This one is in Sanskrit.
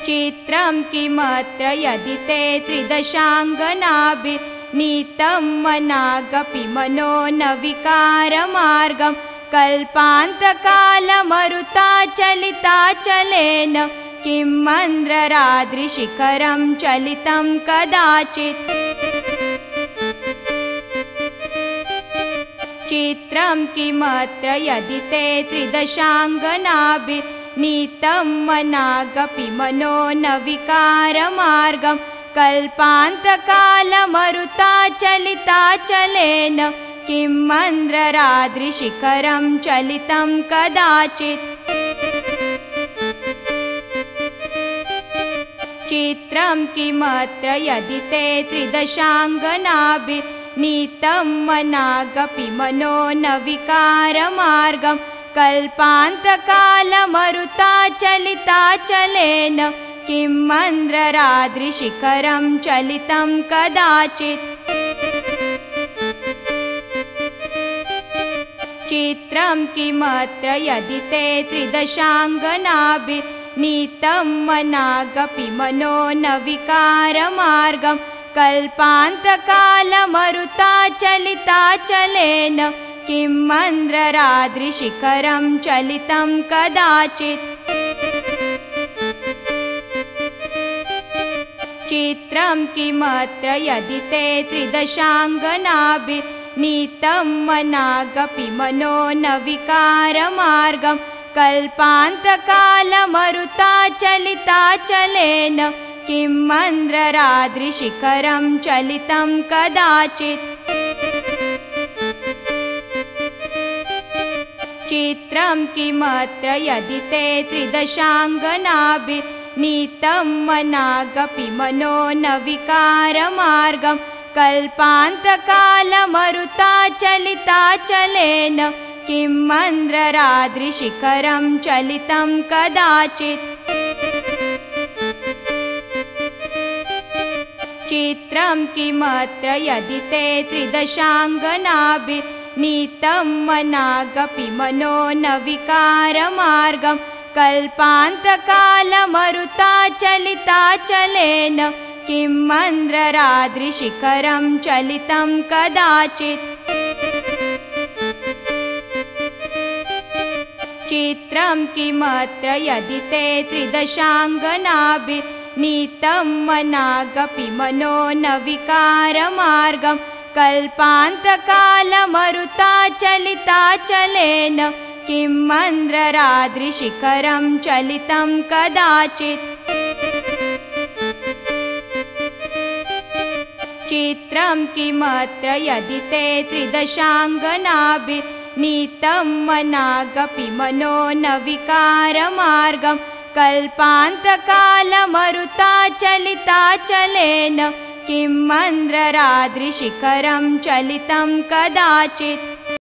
चित्रं किमत्र यदि ते त्रिदशाङ्गनाभिर्नीतं मनागपि मनो न विकारमार्गं कल्पान्तकालमरुताचलिताचलेन किं मन्द्रराद्रिशिखरं चलितं कदाचित्। चित्रं किमत्र यदि ते त्रिदशाङ्गनाभिर्नीतं मनागपि मनो न विकारमार्गं कल्पान्तकालमरुताचलिताचलेन किं मन्द्रराद्रिशिखरं चलितं कदाचित्। चित्रं किमत्र यदि ते त्रिदशाङ्गनाभिर्नीतं मनागपि मनो न विकारमार्गं कल्पान्तकालमरुताचलिताचलेन किं मन्द्रराद्रिशिखरं चलितं कदाचित्। चित्रं किमत्र यदि ते त्रिदशाङ्गनाभिर्नीतं मनागपि मनो न विकारमार्गं कल्पान्तकालमरुताचलिताचलेन किं मन्द्रराद्रिशिखरं चलितं कदाचित्। चित्रं किमत्र यदि ते त्रिदशाङ्गनाभिर्नीतं मनागपि मनो न विकारमार्गं कल्पान्तकालमरुताचलिताचलेन किं मन्द्रराद्रिशिखरं चलितं कदाचित्। चित्रं किमत्र यदि ते त्रिदशाङ्गनाभिर्नीतं मनागपि मनो न विकारमार्गं कल्पान्तकालमरुताचलिताचलेन किं मन्द्रराद्रिशिखरं चलितं कदाचित्। चित्रं किमत्र यदि ते त्रिदशाङ्गनाभिर्नीतं मनागपि मनो न विकारमार्गं कल्पान्तकालमरुताचलिताचलेन किं मन्द्रराद्रिशिखरं चलितं कदाचित्। चित्रं किमत्र यदि ते त्रिदशाङ्गनाभिर्नीतं मनागपि मनो न विकारमार्गं कल्पान्तकालमरुताचलिताचलेन किं मन्द्रराद्रिशिखरं चलितं कदाचित्। चित्रं किमत्र यदि ते त्रिदशाङ्गनाभिर्नीतं मनागपि मनो न विकारमार्गं कल्पान्तकालमरुताचलिताचलेन किं मन्द्रराद्रिशिखरं चलितं कदाचित्।